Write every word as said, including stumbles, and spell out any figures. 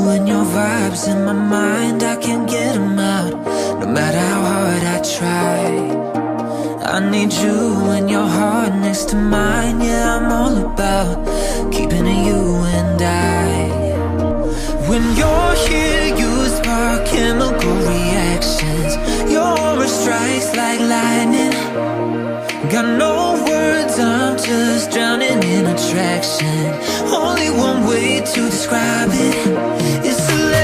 and your vibes in my mind, I can't get them out, no matter how hard I try. I need you and your heart next to mine. Yeah, I'm all about keeping it you and I. When you're here, you spark chemical reactions. Your aura strikes like lightning. Got no words, I'm just drowning in attraction. Only one way to describe it, it's electric.